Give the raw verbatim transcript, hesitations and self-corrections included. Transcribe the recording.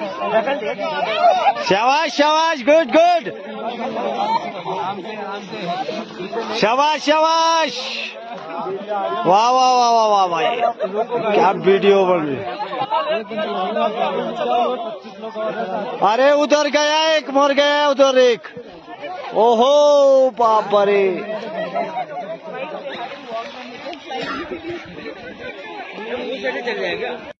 शाबाश शाबाश, good good, शाबाश शाबाश, वाह वाह वाह वाह वाह भाई, क्या वीडियो बन रही। अरे उधर गया एक, मर गया उधर एक, ओहो बाप रे।